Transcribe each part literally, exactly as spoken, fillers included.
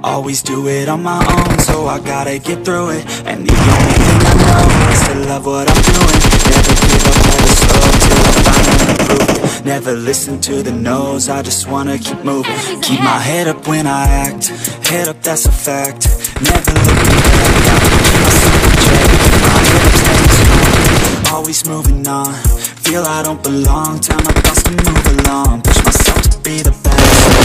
Always do it on my own, so I gotta get through it. And the only thing I know is to love what I'm doing. Never give up, never slow till I finally prove it. Never listen to the no's, I just wanna keep moving. Keep my head up when I act, head up, that's a fact. Never looking back, gotta keep myself in check. My head up, staying strong, always moving on. Feel I don't belong, tell my thoughts to move along. Push myself to be the best.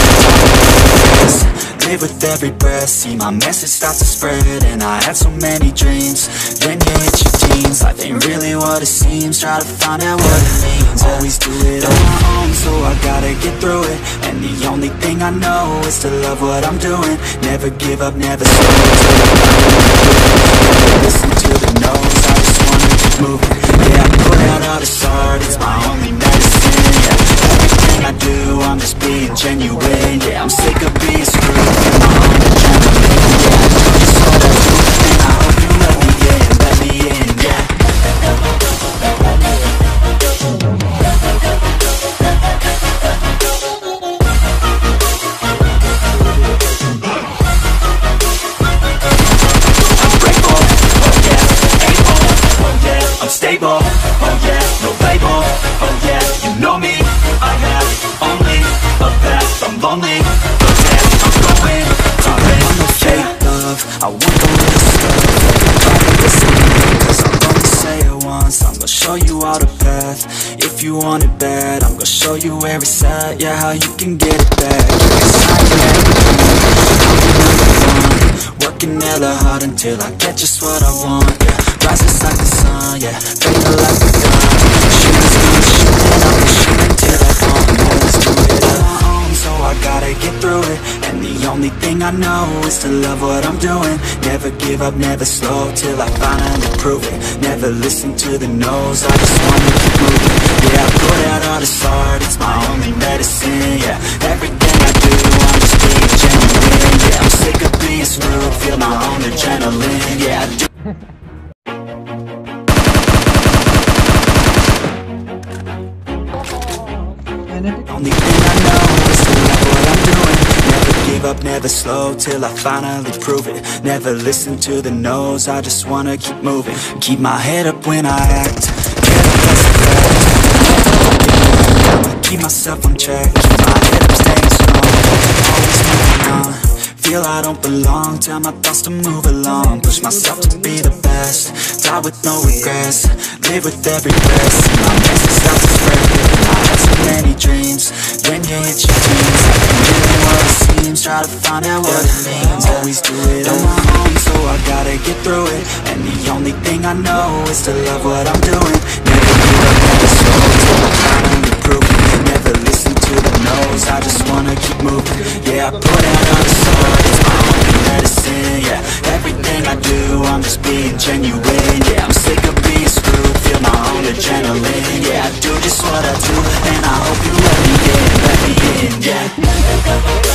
Live with every breath, see my message start to spread. And I had so many dreams, then you hit your teens. Life ain't really what it seems, try to find out what it means. Always do it on my own, so I gotta get through it. And the only thing I know is to love what I'm doing. Never give up, never slow till I finally prove it. Never listen to the no's, I just wanna keep moving. Yeah, I put out all this art, it's my only medicine. Yeah, everything I do, I'm just being genuine. Yeah, I'm sick of being screwed. Stable, oh yeah, no label, oh yeah, you know me. I have only a path, I'm lonely, but yeah, I'm going, darling. I'm no fake love, I want the real stuff. Try to listen, cause I'm gonna say it once. I'm gonna show you all the path. If you want it bad, I'm gonna show you where it's at. Yeah, how you can get it back. It's not yet, working hella hard until I get just what I want. Yeah, rises like the sun, yeah, fading like the gun. Shooters gonna shoot and I'm gonna shoot until I fall. Always do it on my own, so I gotta get through it. And the only thing I know is to love what I'm doing. Never give up, never slow till I finally prove it. Never listen to the no's, I just wanna keep moving. Yeah, I put out all this art, it's my only medicine. Yeah, everything I do, I'm just being genuine. Yeah, I'm sick of being screwed, feel my own adrenaline. Yeah, I do. Only thing I know is to love what I'm doing. Never give up, never slow till I finally prove it. Never listen to the no's, I just wanna keep moving. Keep my head up when I act, head up, that's a fact. I'ma keep myself on track, keep my head up, staying strong. Always moving on, feel I don't belong. Tell my thoughts to move along, push myself to be the best. Die with no regrets, live with every breath. See my message start to spread. I had so many dreams, then you hit your teens. Life ain't really what it seems, try to find out what it means. Always do it on my own, so I gotta get through it. And the only thing I know is to love what I'm doing. Never give up, never slow till I finally prove it. Never listen to the no's, I just wanna keep moving. Yeah, I put out all the art, it's my only medicine. Yeah, everything I do, I'm just being genuine. Yeah, I'm sick of being screwed, feel my own adrenaline. Yeah, I do just what I do, and I hope you let me in, let me in, yeah.